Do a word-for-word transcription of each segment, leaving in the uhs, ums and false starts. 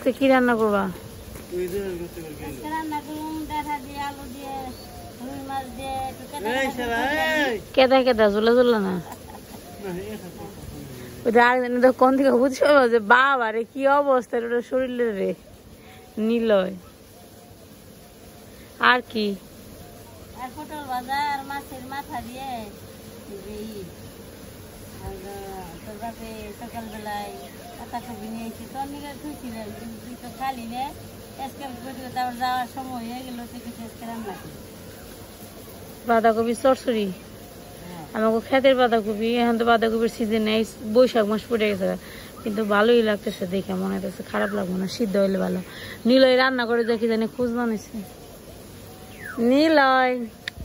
আজকে কি রান্না করবা? কেদা কেদা জোলা জোলা না ওটা কোন থেকে বুঝছো যে বাবা রে কি অবস্থা ওটা শরীরের রে নিলয়। আর কি পটল ভাজা আর মাছের মাথা দিয়ে সকালবেলায় পাতা কপি নিয়ে এসে তোর নিয়ে খুঁজছিলেন তুই তো খালি নে তারপর যাওয়ার সময় হয়ে গেল তুই কিছু রান্না করি বাঁধাকপি চরচড়ি আমাকে খেতের বাঁধাকপি এখন তো বাঁধাকপির সিজন নেই বৈশাখ মাস পড়ে গেছে কিন্তু ভালোই লাগতেছে দেখে মনে হচ্ছে খারাপ লাগবে না সিদ্ধ হইলে ভালো। নিলয় রান্না করে দেখি জানি খোঁজ বানিয়েছে নিলয়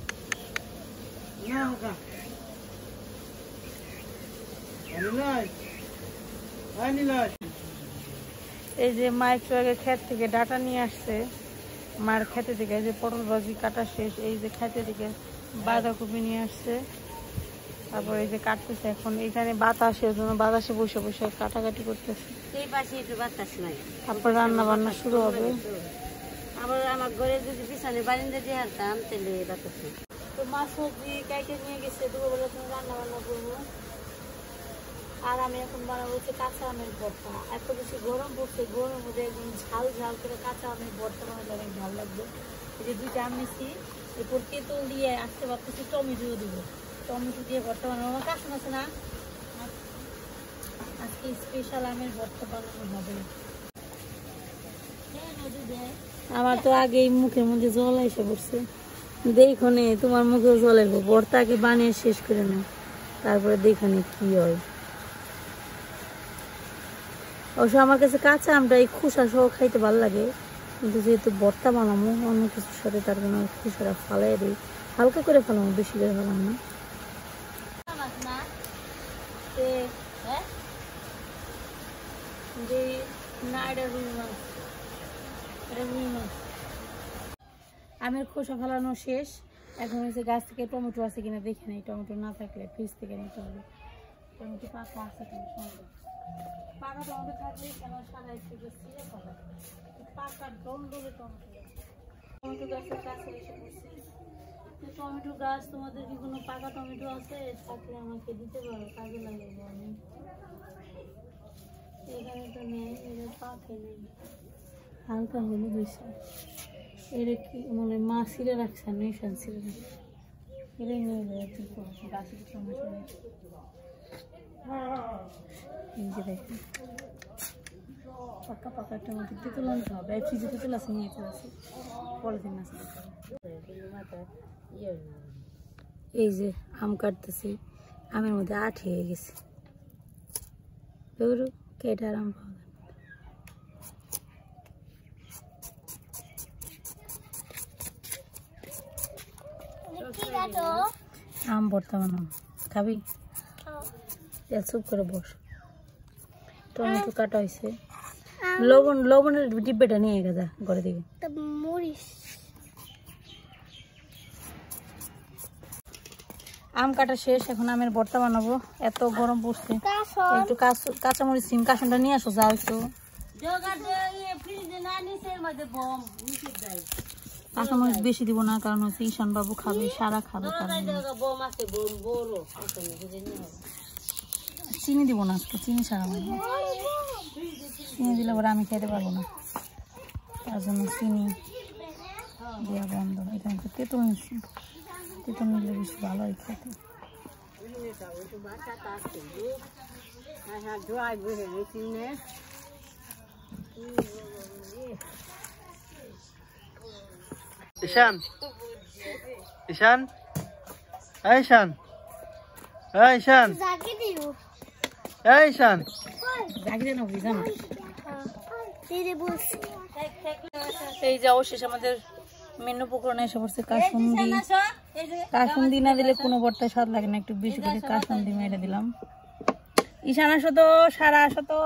এই যে মা একটু আগে ক্ষেত থেকে ডাটা নিয়ে আসছে মার খেতে থেকে এই যে পটল ভাজি কাটা শেষ এই যে খেতে থেকে বাঁধাকপি নিয়ে আসছে তারপর এই যে কাটতেছে এখন এখানে বাতাসে ওই জন্য বাতাসে বসে বসে কাটাকাটি করতেছে এই পাশে একটু বাতাস নাই তারপর রান্না বান্না শুরু হবে। আবার আমার ঘরে যদি পিছনে বারিন্দা দিয়ে হারতাম তাহলে বাতাস নেই। তো মাছ সবজি কাইটে নিয়ে গেছে দুপুরবেলা তুমি রান্না বান্না করবো আর আমি এখন বানাবো হচ্ছে কাঁচা আমের ভর্তা। এত বেশি গরম পড়ছে গরমের মধ্যে একদম ঝাল ঝাল করে কাঁচা আমের ভর্তা বানালে অনেক ভালো লাগবে। এই যে দুইটা আম নিচ্ছি এরপর তেঁতুল দিয়ে আসতে পারতেছি টমেটো দিব টমেটো দিয়ে ভর্তা বানাবো। আমার কাশন আছে না আজকে স্পেশাল আমের ভর্তা বানানো হবে। আমার তো আগেই মুখের মধ্যে জল এসে পড়ছে দেখো নে তোমার মুখেও জল এলো ভর্তাকে বানিয়ে শেষ করে না তারপরে দেখো নে কি হয়। অবশ্য আমার কাছে কাঁচা আমটা এই খোসা সহ খাইতে ভালো লাগে কিন্তু যেহেতু ভর্তা বানাবো অন্য কিছুর সাথে তার জন্য খোসাটা ফালাই দিই হালকা করে ফেলাম বেশি করে ফেলাম না। আমের খোসা ফেলানো শেষ এখন হচ্ছে গাছ থেকে টমেটো আছে কিনা দেখে নেই টমেটো না থাকলে ফ্রিজ থেকে নিতে হবে। টমেটো পাকা আছে কিনা পাকা টমেটো থাকলে কেন সাদা একটু পাকা ডন্ডলে টমেটো টমেটো গাছের কাছে এসে বসে টমেটো গাছ তোমাদের কি কোনো পাকা টমেটো আছে থাকলে আমাকে দিতে পারো কাজে লাগাবো আমি। এখানে তো নেই এটা পাকে নেই হালকা হলুদ হয়েছে এটা কি মানে মা ছিঁড়ে রাখছে নিশান ছিঁড়ে রাখছে এটা নিয়ে যাবে কি করছো গাছের টমেটো এই যে দেখেন পাকা পাকা টমেটো তেঁতুল আনতে হবে ফ্রিজে তেঁতুল আছে নিয়ে চলে আসে পলিথিন আছে। এই যে আম কাটতেছি আমের মধ্যে আঠ হয়ে গেছে বেরু কেটে আরাম পাওয়া আম ভর্তা বানাম খাবি তেল চুপ করে বস। টমেটো কাটা হয়েছে লবণ লবণের ডিব্বাটা নিয়ে গেছে ঘরে দিকে আম কাটা শেষ এখন আমের ভর্তা বানাবো এত গরম পড়ছে একটু কাঁচামরিচ সিম কাশনটা নিয়ে আসো যাও একটু কাঁচামরিচ বেশি দিব না কারণ হচ্ছে ঈশান বাবু খাবে সারা খাবে চিনি দিব না আজকে চিনি ছাড়া চিনি দিলে পরে আমি খেতে পারবো না তার জন্য চিনি দেওয়া বন্ধ। এখানে তো তেঁতুল নিচ্ছি তেঁতুল নিলে বেশি ভালো হয় খেতে। ঈশান ঈশান এই ঈশান এই ঈশান এই ঈশান এই যে অবশেষে আমাদের মেনু প্রকরণে এসে পড়ছে কাসুন্দি। কাসুন্দি না দিলে কোনো ভর্তায় স্বাদ লাগে না একটু বেশি করে কাসুন্দি মেরে দিলাম। ঈশান আসো তো সারা আসো তো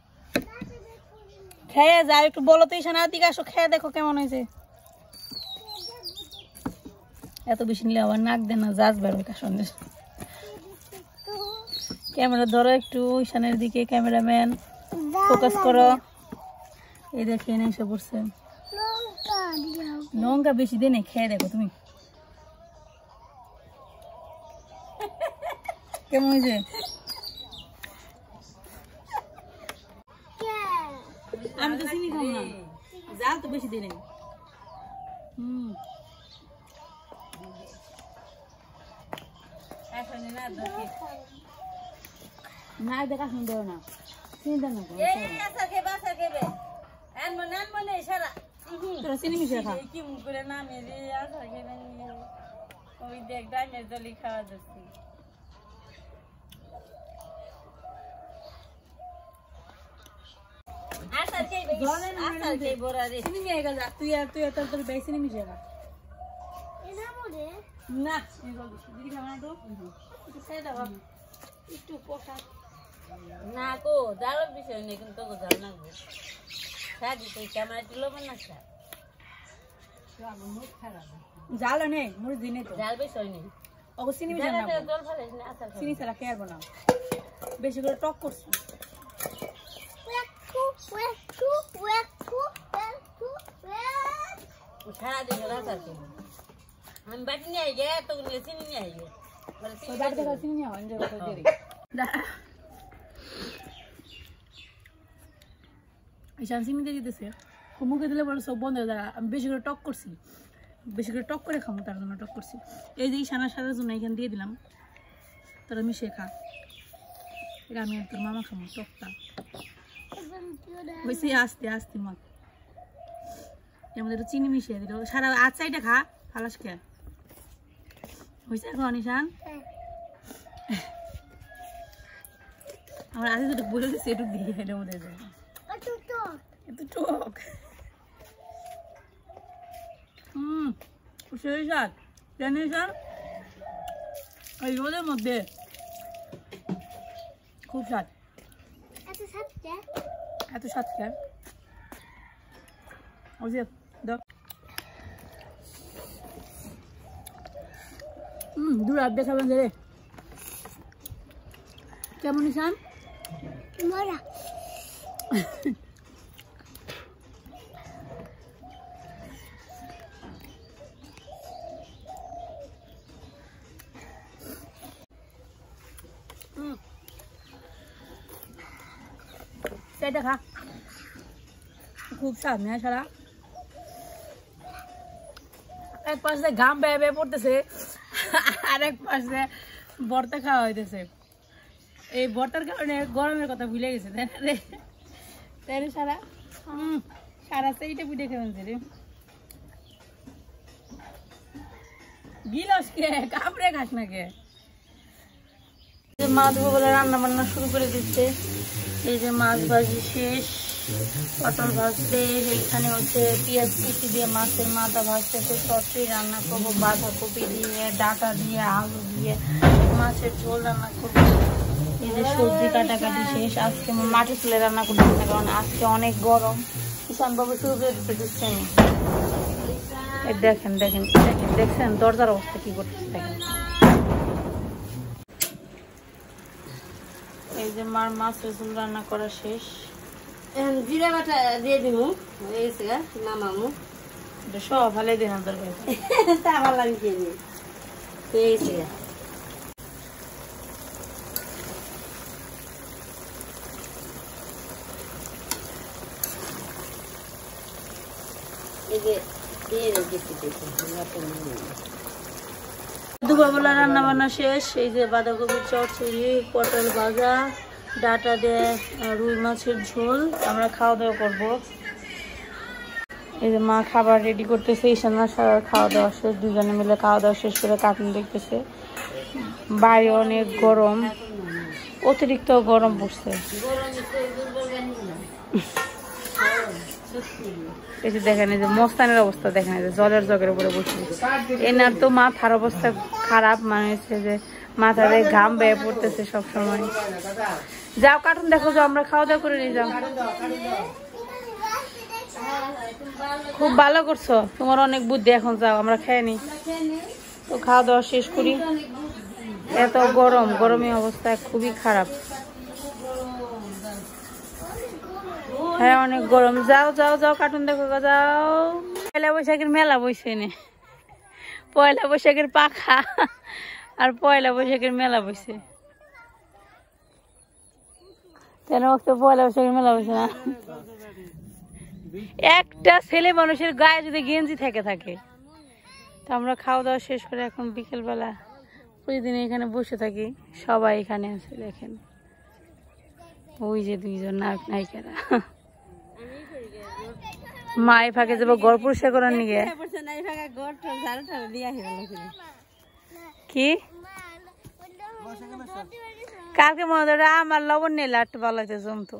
খেয়ে যাও একটু বলো তো ঈশান আদিকে আসো খেয়ে দেখো কেমন হয়েছে। এত বেশি নিলে আবার নাক দেন না জাজ বেরোয় কাসুন্দি। ক্যামেরা ধরো একটু ঈশানের দিকে ক্যামেরাম্যান ফোকাস করো এই দেখে এনে এসে পড়ছে লঙ্কা বেশি দিয়ে নেই, খেয়ে দেখো তুমি কেমন হয়েছে। আমি তো চিনি খাম না, জাল তো বেশি দিয়ে নেই। হম না দেখা শুনতে না চিন্তা না তোরা চিনি মিশিয়ে খা। কি মুখ করে না মেরে আসার খেয়ে ওই দেখ ডাইনের দলি খাওয়া যাচ্ছে। আসার খেয়ে আসার খেয়ে বড়া রে চিনি নিয়ে গেল তুই আর তুই তোর তোর বেশি চিনি মিশিয়ে খা না দিদি খাবে না তো একটু খেয়ে দাও একটু কষা না গো জালের বিষয় নেই কিন্তু তোকে জাল না গো সাজি তুই ক্যামেরা টিলো না খা জাল নেই মুড়ি দিনে তো জাল বিষয় নেই ওগো চিনি মিশিয়ে না জল ফেলিস না আসার চিনি ছাড়া খেয়ে আসবো না বেশি করে টক করছি সারা দিন আসার খেয়ে আমি বাটি নিয়ে আই গে তোকে নিয়ে চিনি নিয়ে আই গে তো দাঁড় দেখা চিনি নিয়ে হয় কথা দেরি ঈশান চিনি দিয়ে দিতেছে মুখে দিলে বলে সব বন্ধ হয়ে যায়। আমি বেশি করে টক করছি, বেশি করে টক করে খাবো তার জন্য টক করছি। এই যে ঈশানার সারার জন্য এখানে দিয়ে দিলাম, তোরা মিশিয়ে খা। এটা আমি আর তোর মামা খাবো টকটা হয়েছে আস্তে আস্তে মা এর মধ্যে একটু চিনি মিশিয়ে দিল সারা আট সাইডে খা ফালাস খেয়ে হয়েছে এখন ঈশান আমার আগে যেটা বলে দিচ্ছে একটু দিয়ে এটার মধ্যে এত টক হম সেই স্বাদ জানি ঈশান এই রোদের মধ্যে খুব স্বাদ এত স্বাদ খেয়ে ওই যে দেখ হম দু রাত দেখাবেন রে কেমন ঈশান মরা সেটা খা খুব স্বাদ নেই সারা এক পাশে ঘাম বেয়ে বেয়ে পড়তেছে আর এক পাশে ভর্তা খাওয়া হইতেছে। এই ভর্তার কারণে গরমের কথা ভুলে গেছে তাই না রে তাই রে সারা হম সারা সেইটা পিঠে খেয়ে রে গিলস কে কাপড়ে খাস না কে। মা দুপুরবেলা রান্না বান্না শুরু করে দিচ্ছে। এই যে মাছ ভাজি শেষ, পটল ভাজতে, এখানে হচ্ছে পেঁয়াজ কুচি দিয়ে মাছের মাথা ভাজতেছে, সবটাই রান্না করবো, বাঁধাকপি দিয়ে ডাটা দিয়ে আলু দিয়ে মাছের ঝোল রান্না করবো। এই যে সবজি কাটাকাটি শেষ। আজকে মাটি তুলে রান্না করতেছে না কারণ আজকে অনেক গরম। ঈশান বাবু শুরু করে দিচ্ছেন দেখেন দেখেন দেখেন দেখছেন দরজার অবস্থা কি করতেছে দেখেন। এই যে মার মাছের ঝোল রান্না করা শেষ। জিরা বাটা দিয়ে দিব হয়েছে গা নামামু এটা সব ভালো দিন দরকার তা ভালো লাগে হয়েছে গা এই যে দিয়ে রেখেছি দেখুন দুপুরবেলা রান্না বান্না শেষ। এই যে বাঁধাকপির চচ্চড়ি, পটল ভাজা, ডাটা দিয়ে রুই মাছের ঝোল। আমরা খাওয়া দাওয়া করবো। এই যে মা খাবার রেডি করতেছে, ঈশানা সারা খাওয়া দাওয়া শেষ, দুজনে মিলে খাওয়া দাওয়া শেষ করে কার্টুন দেখতেছে। বাইরে অনেক গরম, অতিরিক্ত গরম পড়ছে। এই যে দেখেন এই যে মস্তানের অবস্থা দেখেন, এই যে জলের জগের উপরে বসে। এনার তো মাথার অবস্থা খারাপ, মানে হচ্ছে যে মাথাতে ঘাম বেয়ে পড়তেছে সব সময়। যাও কার্টুন দেখো, যাও আমরা খাওয়া দাওয়া করে নিয়ে যাও। খুব ভালো করছো, তোমার অনেক বুদ্ধি। এখন যাও আমরা খেয়ে নি, তো খাওয়া দাওয়া শেষ করি। এত গরম, গরমের অবস্থা খুবই খারাপ। হ্যাঁ অনেক গরম। যাও যাও যাও কার্টুন দেখো যাও। পয়লা বৈশাখের মেলা বসে নে, পয়লা বৈশাখের পাখা আর পয়লা বৈশাখের মেলা বসে। কেন পয়লা বৈশাখের মেলা বসে না? একটা ছেলে মানুষের গায়ে যদি গেঞ্জি থেকে থাকে। তো আমরা খাওয়া দাওয়া শেষ করে এখন বিকেলবেলা প্রতিদিন এখানে বসে থাকি, সবাই এখানে আছে দেখেন। ওই যে দুইজন নায়ক নায়িকারা মায়ে ফাঁকে যাবো ঘর পরিষ্কার করার নিয়ে। কি কালকে মনে ধরে আমার লবণ নিয়ে লাট পালাইতে জমতো।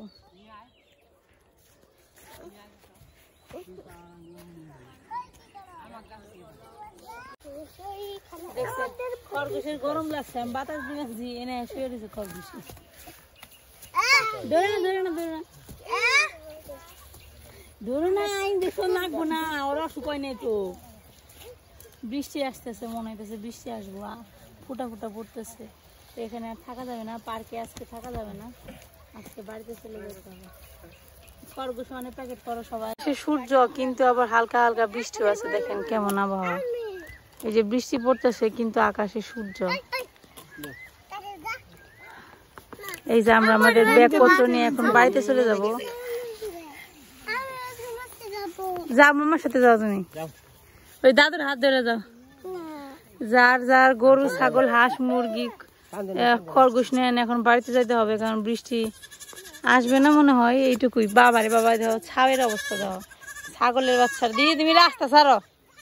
খরগোশের গরম লাগছে, আমি বাতাস দিয়েছি এনে শুয়ে দিয়েছে খরগোশ। ধরে না ধরে না ধরে না ধরে না, আইন দেখো লাগবো না, ওরা শুকায় নেই তো। বৃষ্টি আসতেছে, মনে হইতেছে বৃষ্টি আসবো, ফুটা ফুটা পড়তেছে। তো এখানে আর থাকা যাবে না, পার্কে আজকে থাকা যাবে না, আজকে বাড়িতে চলে যেতে হবে। খরগোশ অনেক প্যাকেট করো সবাই। সূর্য কিন্তু আবার হালকা হালকা বৃষ্টিও আছে, দেখেন কেমন আবহাওয়া। এই যে বৃষ্টি পড়তেছে কিন্তু আকাশে সূর্য। এই যে আমরা আমাদের ব্যাগপত্র নিয়ে এখন বাড়িতে চলে যাবো। যাও মামার সাথে যাও, তুমি ওই দাদুর হাত ধরে যাও। যার যার গরু ছাগল হাঁস মুরগি খরগোশ নেন, এখন বাড়িতে যাইতে হবে, কারণ বৃষ্টি আসবে না মনে হয়। এইটুকুই। বাবারে বাবা দাও, ছাওয়ের অবস্থা দাও, ছাগলের বাচ্চা দিয়ে তুমি রাস্তা ছাড়ো।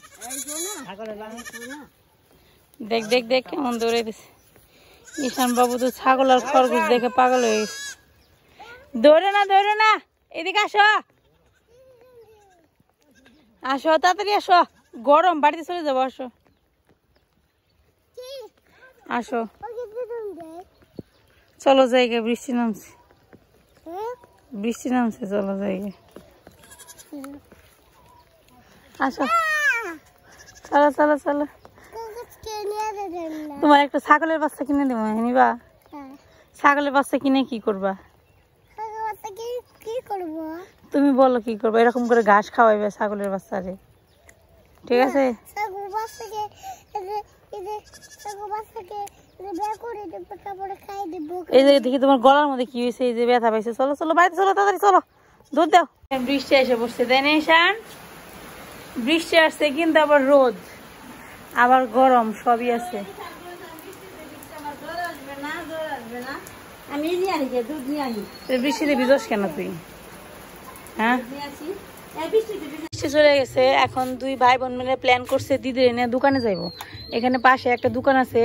দেখ দেখ দেখ কেমন দৌড়ে দিছে ঈশান বাবু, তো ছাগল আর খরগোশ দেখে পাগল হয়ে গেছে। দৌড়ে না দৌড়ে না, এদিকে আসো আসো তাড়াতাড়ি আসো, গরম, বাড়িতে চলে যাবো। আসো আসো চলো জায়গা, বৃষ্টি নামছে বৃষ্টি নামছে চলো জায়গা। আসো চলো চলো চলো। তোমার একটা ছাগলের বাচ্চা কিনে দেবো, নিবা? ছাগলের বাচ্চা কিনে কি করবা? তুমি বলো কি করবা? এরকম করে ঘাস খাওয়াইবে ছাগলের বাচ্চারে, ঠিক আছে? এই যে দেখি তোমার গলার মধ্যে কি হয়েছে, এই যে ব্যথা পাইছে। চলো চলো বাড়িতে চলো, তাড়াতাড়ি চলো, দুধ দাও। বৃষ্টি এসে বসছে, তাই না ঈশান? বৃষ্টি আসছে কিন্তু আবার রোদ আবার গরম সবই আছে। বৃষ্টিতে ভিজস কেন তুই? হ্যাঁ বৃষ্টি চলে গেছে। এখন দুই ভাই বোন মিলে প্ল্যান করছে দিদির এনে দোকানে যাইবো। এখানে পাশে একটা দোকান আছে,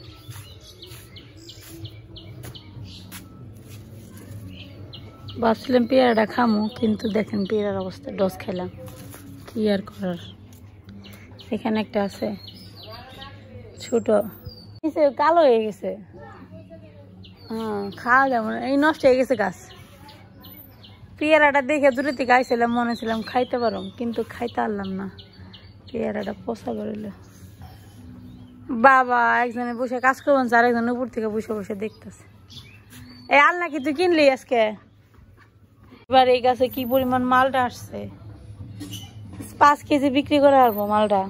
ভাবছিলাম পেয়ারাটা খামো, কিন্তু দেখেন পেয়ারার অবস্থা, ডস খেলাম, কি আর করার। এখানে একটা আছে ছোট, কালো হয়ে গেছে, হ্যাঁ খাওয়া যাবে না, এই নষ্ট হয়ে গেছে গাছ। পেয়ারাটা দেখে দূরে থেকে আইছিলাম, মনে ছিলাম খাইতে পারো, কিন্তু খাইতে পারলাম না, পেয়ারাটা পচা করিল। বাবা একজনে বসে কাজ করবেন, আর একজন উপর থেকে বসে বসে দেখতেছে। এই আল নাকি তুই কিনলি আজকে? এবার এই গাছে কি পরিমাণ মালটা আসছে, পাঁচ কেজি বিক্রি করে আসবো মালটা।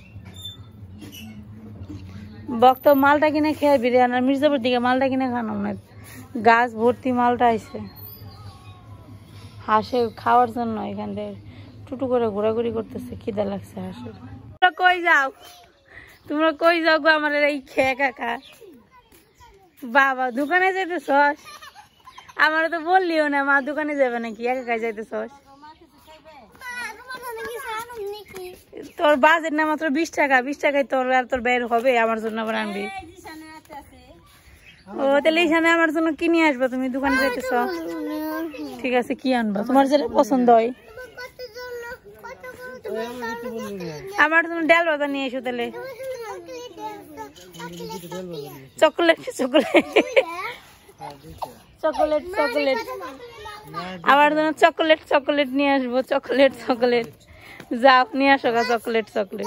বক্ত মালটা কিনে খেয়ে বিরিয়ানি, আর মির্জাপুর দিকে মালটা কিনে খানো না, গাছ ভর্তি মালটা আইছে। হাঁসে খাওয়ার জন্য এখান থেকে টুটু করে ঘোরাঘুরি করতেছে, খিদা লাগছে হাঁসের। তোমরা কই যাও, তোমরা কই যাও গো আমার এই খেয়ে কাকা? বাবা দোকানে যাইতেছস? আমার তো বললিও না মা দোকানে যাবে নাকি, একা একা যাইতেছস? তোর বাজেট না মাত্র বিশ টাকা, বিশ টাকায় তোর আর তোর বের হবে, আমার জন্য আবার আনবি? ও তাহলে এইখানে আমার জন্য কি নিয়ে আসবে? তুমি দোকানে যাইতেছ, ঠিক আছে কি আনবা তোমার যেটা পছন্দ হয়? আমার জন্য ডাল ভাজা নিয়ে এসো তাহলে। চকলেট চকলেট চকলেট চকলেট আমার জন্য চকলেট চকলেট নিয়ে আসবো, চকলেট চকলেট যাও নিয়ে আসো গা, চকলেট চকলেট।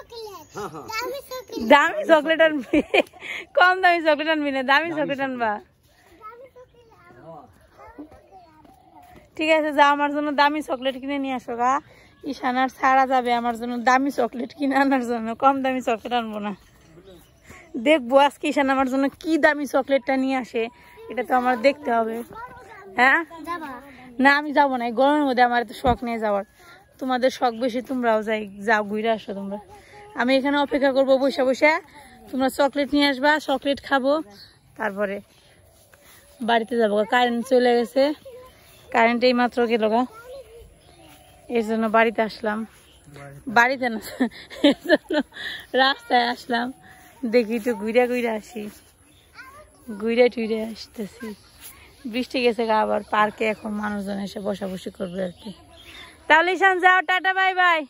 দামি চকলেট আনবি, কম দামি চকলেট আনবি না, দামি চকলেট আনবা। ঠিক আছে, যা আমার জন্য দামি চকলেট কিনে নিয়ে আসো গা। ঈশান আর ছাড়া যাবে আমার জন্য দামি চকলেট কিনে আনার জন্য, কম দামি চকলেট আনবো না। দেখবো আজকে ঈশান আমার জন্য কি দামি চকলেটটা নিয়ে আসে, এটা তো আমার দেখতে হবে। হ্যাঁ না আমি যাবো না, এই গরমের মধ্যে আমার তো শখ নিয়ে যাওয়ার। তোমাদের শখ বেশি, তোমরাও যাই যাও ঘুরে আসো তোমরা। আমি এখানে অপেক্ষা করবো বসে বসে, তোমরা চকলেট নিয়ে আসবা, চকলেট খাবো, তারপরে বাড়িতে যাবো। কারেন্ট চলে গেছে, কারেন্ট এই মাত্র গেল গা, এর জন্য বাড়িতে আসলাম। বাড়িতে না, এর জন্য রাস্তায় আসলাম, দেখি একটু ঘুরে ঘুরে আসি, ঘুরে টুইরে আসতেছি। বৃষ্টি গেছে গা আবার, পার্কে এখন মানুষজন এসে বসাবসি করবে আর কি। তাহলে ঈশান যাও, টাটা বাই বাই।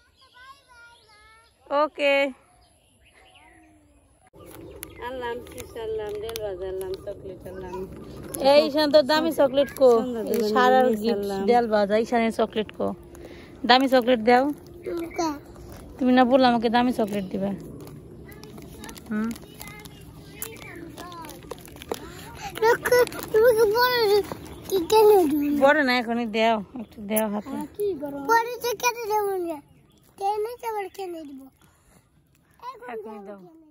ওকে আনলাম চিপস আনলাম ডেল ভাজা আনলাম চকলেট আনলাম। এই ঈশান তোর দামি চকলেট কো, সারার গিফট ডাল ভাজা, ঈশানের চকলেট কো, দামি চকলেট দাও। তুমি না বললাম আমাকে দামি চকলেট দিবা? হুম বড় না এখনই দেও, একটু দেও হাতে। এখনই দাও।